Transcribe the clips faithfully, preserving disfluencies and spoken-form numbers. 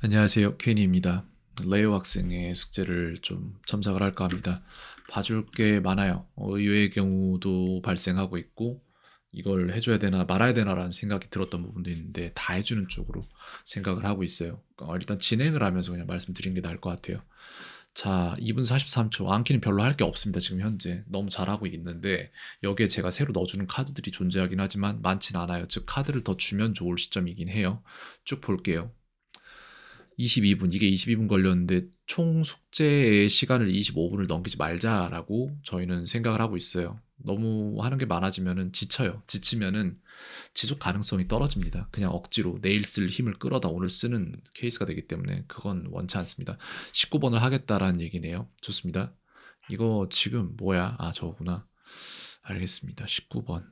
안녕하세요. 케이니입니다. 레오 학생의 숙제를 좀 첨삭을 할까 합니다. 봐줄 게 많아요. 어, 의외의 경우도 발생하고 있고 이걸 해줘야 되나 말아야 되나라는 생각이 들었던 부분도 있는데 다 해주는 쪽으로 생각을 하고 있어요. 어, 일단 진행을 하면서 그냥 말씀드리는 게 나을 것 같아요. 자, 이 분 사십삼 초. 안키는 별로 할 게 없습니다. 지금 현재. 너무 잘하고 있는데 여기에 제가 새로 넣어주는 카드들이 존재하긴 하지만 많진 않아요. 즉 카드를 더 주면 좋을 시점이긴 해요. 쭉 볼게요. 이십이 분, 이게 이십이 분 걸렸는데 총 숙제의 시간을 이십오 분을 넘기지 말자라고 저희는 생각을 하고 있어요. 너무 하는 게 많아지면은 지쳐요. 지치면은 지속 가능성이 떨어집니다. 그냥 억지로 내일 쓸 힘을 끌어다 오늘 쓰는 케이스가 되기 때문에 그건 원치 않습니다. 십구 번을 하겠다라는 얘기네요. 좋습니다. 이거 지금 뭐야? 아, 저거구나. 알겠습니다. 십구 번.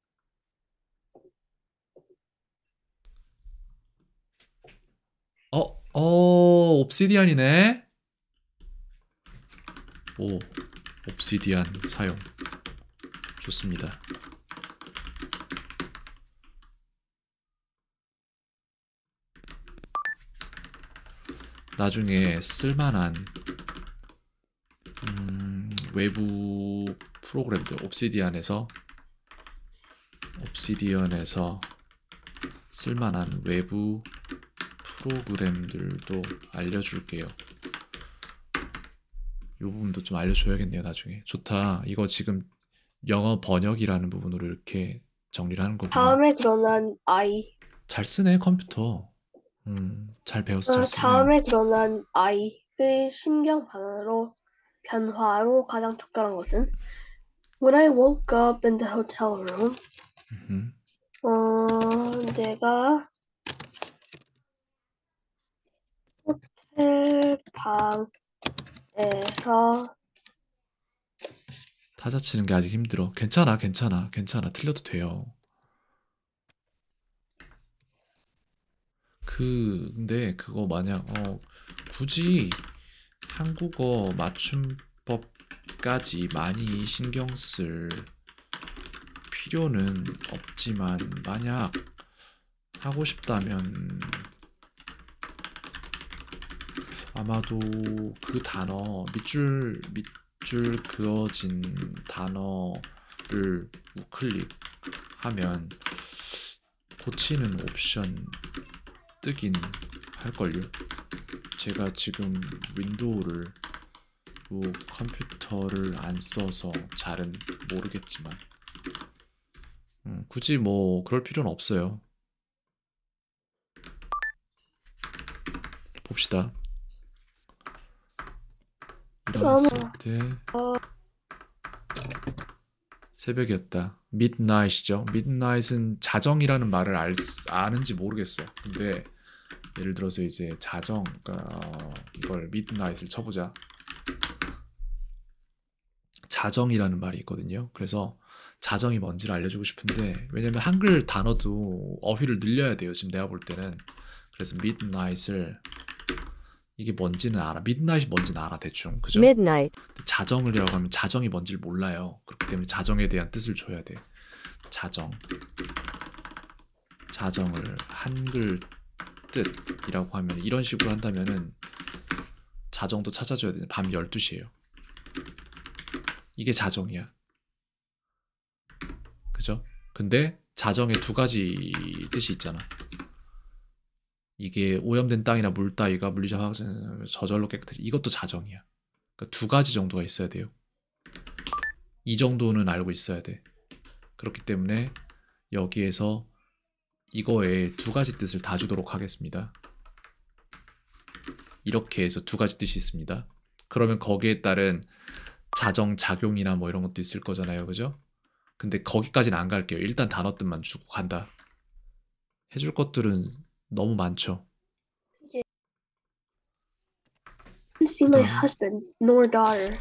어, 어, 옵시디안이네? 오, 옵시디안 사용. 좋습니다. 나중에 쓸만한 음, 외부 프로그램들 옵시디안에서 옵시디언에서 쓸만한 외부 프로그램들도 알려줄게요. 이 부분도 좀 알려줘야겠네요. 나중에. 좋다. 이거 지금 영어 번역이라는 부분으로 이렇게 정리를 하는 거구나. 다음에 드러난 아이. 잘 쓰네 컴퓨터. 음, 잘 배워서 잘 어, 쓰네. 다음에 드러난 아이의 심경 변화로 변화로 가장 적절한 것은 When I woke up in the hotel room. 음, 어, 내가 호텔 방에서 타자 치는 게 아직 힘들어. 괜찮아, 괜찮아, 괜찮아. 틀려도 돼요. 그, 근데 그거 만약, 어, 굳이 한국어 맞춤법까지 많이 신경 쓸 필요는 없지만, 만약 하고 싶다면, 아마도 그 단어, 밑줄, 밑줄 그어진 단어를 우클릭하면 고치는 옵션 뜨긴 할걸요. 제가 지금 윈도우를 뭐 컴퓨터를 안 써서 잘은 모르겠지만 음, 굳이 뭐 그럴 필요는 없어요. 봅시다. 일어났을 때 새벽이었다. midnight이죠. midnight은 자정이라는 말을 알, 아는지 모르겠어. 근데 예를 들어서 이제 자정, 어, 이걸 midnight을 쳐보자. 자정이라는 말이 있거든요. 그래서 자정이 뭔지를 알려주고 싶은데 왜냐면 한글 단어도 어휘를 늘려야 돼요. 지금 내가 볼 때는. 그래서 midnight을 이게 뭔지는 알아. midnight이 뭔지는 알아 대충. 그죠? midnight, 자정을이라고 하면 자정이 뭔지를 몰라요. 그렇기 때문에 자정에 대한 뜻을 줘야 돼. 자정. 자정을 한글 뜻이라고 하면 이런 식으로 한다면은 자정도 찾아줘야 되는 밤 열두 시예요. 이게 자정이야. 그죠? 근데 자정에 두 가지 뜻이 있잖아. 이게 오염된 땅이나 물 따위가 물리적 화학 저절로 깨끗해지. 이것도 자정이야. 그러니까 두 가지 정도가 있어야 돼요. 이 정도는 알고 있어야 돼. 그렇기 때문에 여기에서 이거에 두 가지 뜻을 다 주도록 하겠습니다. 이렇게 해서 두 가지 뜻이 있습니다. 그러면 거기에 따른 자정, 작용이나 뭐 이런 것도 있을 거잖아요. 그죠? 근데 거기까지는 안 갈게요. 일단 단어 뜻만 주고 간다. 해줄 것들은 너무 많죠. see my husband nor daughter.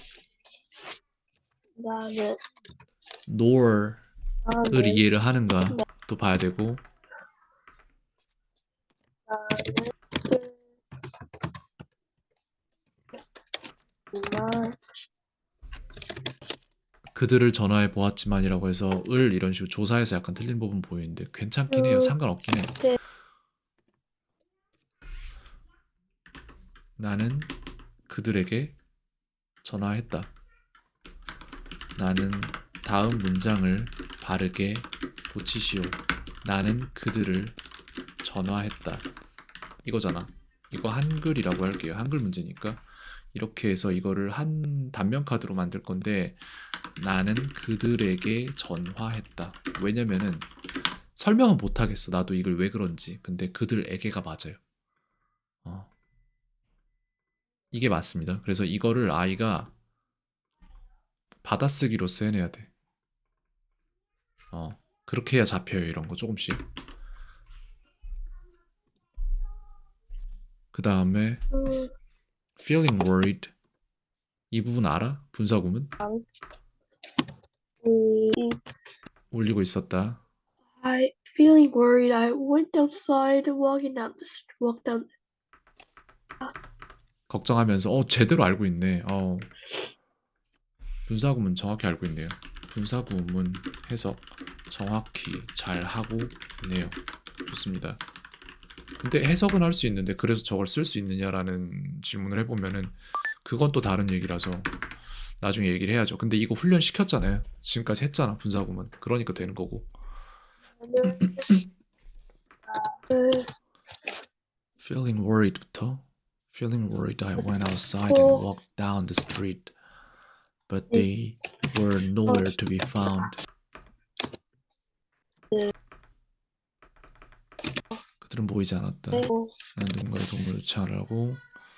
그다음에 nor을 이해를 하는가 또 봐야 되고 그들을 전화해 보았지만이라고 해서 을 이런 식으로 조사해서 약간 틀린 부분 보이는데 괜찮긴 해요. 상관없긴 해. 나는 그들에게 전화했다. 나는 다음 문장을 바르게 고치시오. 나는 그들을 전화했다. 이거잖아. 이거 한글이라고 할게요. 한글 문제니까. 이렇게 해서 이거를 한 단면 카드로 만들 건데 나는 그들에게 전화했다. 왜냐면은 설명은 못 하겠어. 나도 이걸 왜 그런지. 근데 그들에게가 맞아요. 어. 이게 맞습니다. 그래서 이거를 아이가 받아쓰기로 써내야 돼. 어. 그렇게 해야 잡혀요. 이런 거 조금씩. 그 다음에 음, feeling worried. 이 부분 알아? 분사구문? 음, 울리고 있었다. I feeling worried. I went outside, walking down the st- walk down. 걱정하면서 어 제대로 알고 있네. 어. 분사구문 정확히 알고 있네요. 분사구문 해석 정확히 잘 하고 있네요. 좋습니다. 근데 해석은 할 수 있는데 그래서 저걸 쓸 수 있느냐라는 질문을 해보면은 그건 또 다른 얘기라서 나중에 얘기를 해야죠. 근데 이거 훈련 시켰잖아요. 지금까지 했잖아 분사구문. 그러니까 되는 거고. Feeling worried부터 Feeling worried I went outside and walked down the street but they were nowhere to be found. 그들은 보이지 않았다. 나는 누군가의 도움을 요청하라고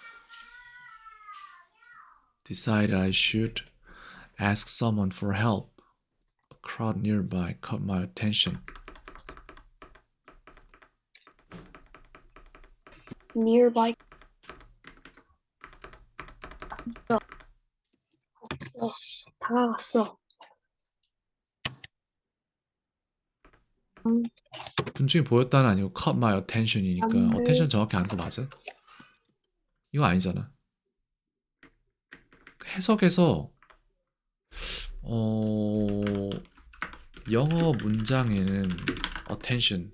decided I should ask someone for help. A crowd nearby caught my attention. Nearby. 어, 다가갔어. 음, 분중이 보였다는 아니고 caught my attention이니까 안 attention 정확히 아는 거 맞아? 이거 아니잖아. 해석에서 어 영어 문장에는 attention이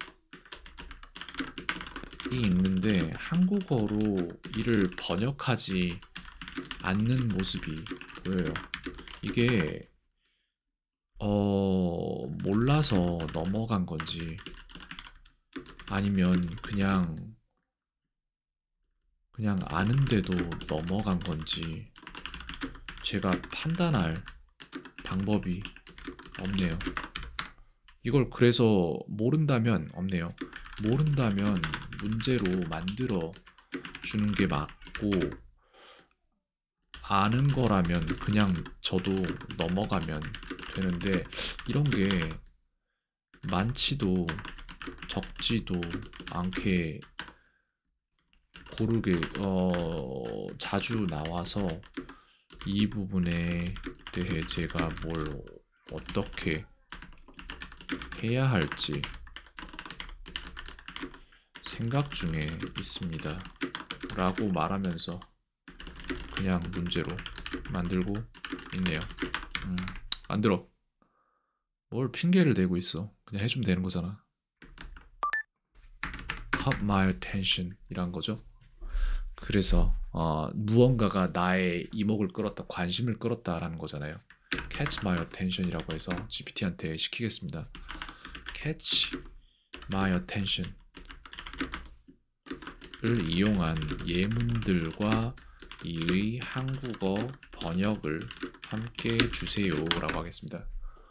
있는데 한국어로 이를 번역하지 않는 모습이 보여요. 이게 어 몰라서 넘어간 건지 아니면 그냥 그냥 아는데도 넘어간 건지 제가 판단할 방법이 없네요. 이걸 그래서 모른다면 없네요. 모른다면 문제로 만들어 주는 게 맞고 아는 거라면 그냥 저도 넘어가면 되는데 이런 게 많지도 적지도 않게 고르게 어 자주 나와서 이 부분에 대해 제가 뭘 어떻게 해야 할지 생각 중에 있습니다. 라고 말하면서 그냥 문제로 만들고 있네요. 음, 만들어. 뭘 핑계를 대고 있어. 그냥 해주면 되는 거잖아. Caught my attention 이란 거죠. 그래서 어, 무언가가 나의 이목을 끌었다, 관심을 끌었다라는 거잖아요. Catch my attention 이라고 해서 지피티한테 시키겠습니다. Catch my attention 을 이용한 예문들과 이의 한국어 번역을 함께 주세요 라고 하겠습니다.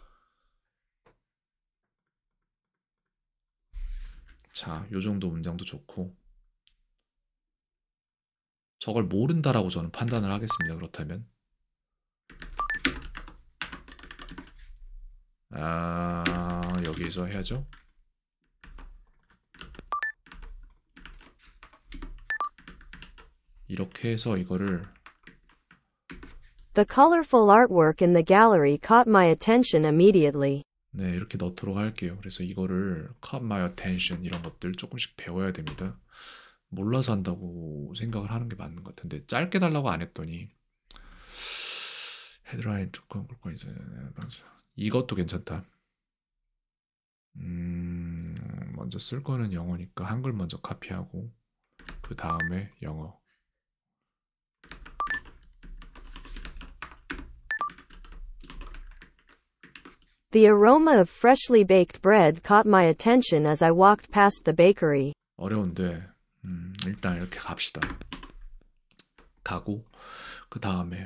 자, 요 정도 문장도 좋고 저걸 모른다라고 저는 판단을 하겠습니다. 그렇다면 아, 여기서 해야죠. 이렇게 해서 이거를 The colorful artwork in the gallery caught my attention immediately. 네, 이렇게 넣도록 할게요. 그래서 이거를 caught my attention 이런 것들 조금씩 배워야 됩니다. 몰라서 한다고 생각을 하는 게 맞는 것 같은데 짧게 달라고 안 했더니 헤드라인 조금 굵고 있어요. 이것도 괜찮다. 음, 먼저 쓸 거는 영어니까 한글 먼저 카피하고 그 다음에 영어. The aroma of freshly baked bread caught my attention as I walked past the bakery. 어려운데 음, 일단 이렇게 갑시다. 가고 그 다음에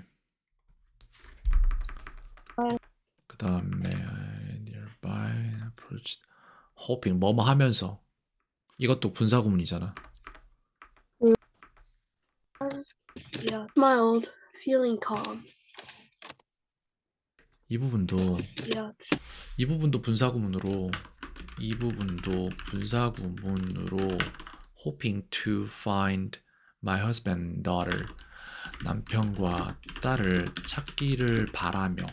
그 다음에 nearby approach hoping 뭐뭐 하면서 이것도 분사구문이잖아. Yeah. Smiled, feeling calm. 이 부분도 Yeah. 이 부분도 분사구문으로 이 부분도 분사구문으로 hoping to find my husband and daughter 남편과 딸을 찾기를 바라며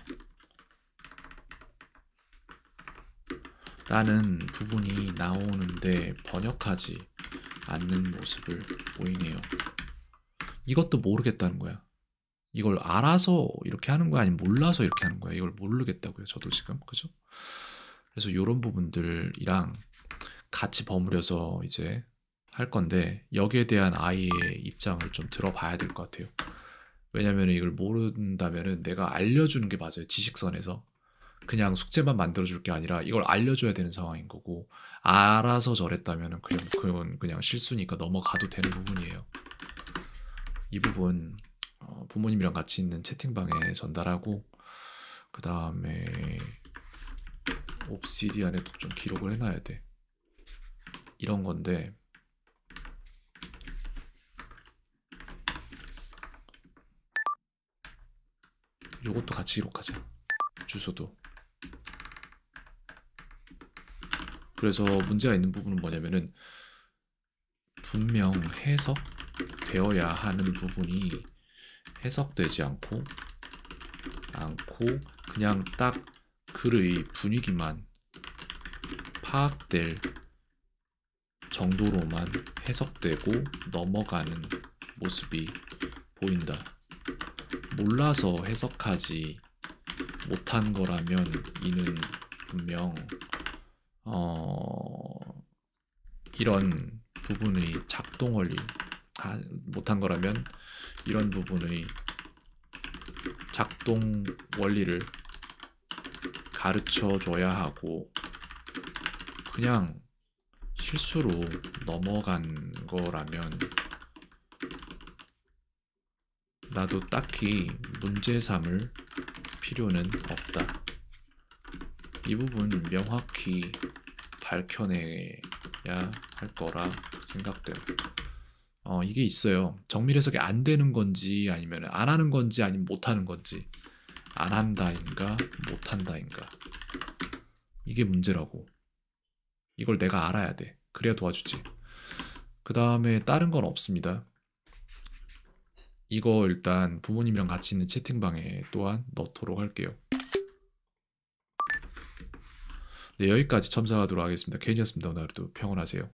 라는 부분이 나오는데 번역하지 않는 모습을 보이네요. 이것도 모르겠다는 거야. 이걸 알아서 이렇게 하는 거야 아니면 몰라서 이렇게 하는 거야. 이걸 모르겠다고요. 저도 지금. 그죠? 그래서 이런 부분들이랑 같이 버무려서 이제 할 건데 여기에 대한 아이의 입장을 좀 들어봐야 될 것 같아요. 왜냐면 이걸 모른다면 내가 알려주는 게 맞아요. 지식선에서. 그냥 숙제만 만들어줄 게 아니라 이걸 알려줘야 되는 상황인 거고 알아서 저랬다면 그냥, 그건 그냥 실수니까 넘어가도 되는 부분이에요. 이 부분 어, 부모님이랑 같이 있는 채팅방에 전달하고 그 다음에 옵시디안에도 좀 기록을 해놔야 돼. 이런 건데 요것도 같이 기록하자. 주소도. 그래서 문제가 있는 부분은 뭐냐면은 분명 해석되어야 하는 부분이 해석되지 않고 않고 그냥 딱 글의 분위기만 파악될 정도로만 해석되고 넘어가는 모습이 보인다. 몰라서 해석하지 못한 거라면 이는 분명 어, 이런 부분의 작동 원리 아, 못한 거라면 이런 부분의 작동 원리를 가르쳐 줘야 하고 그냥 실수로 넘어간 거라면 나도 딱히 문제 삼을 필요는 없다. 이 부분 명확히 밝혀내야 할 거라 생각돼요. 어, 이게 있어요. 정밀 해석이 안 되는 건지 아니면 안 하는 건지 아니면 못 하는 건지 안 한다인가 못 한다인가 이게 문제라고. 이걸 내가 알아야 돼. 그래야 도와주지. 그 다음에 다른 건 없습니다. 이거 일단 부모님이랑 같이 있는 채팅방에 또한 넣도록 할게요. 네, 여기까지 첨삭하도록 하겠습니다. 케이였습니다. 오늘도 평온하세요.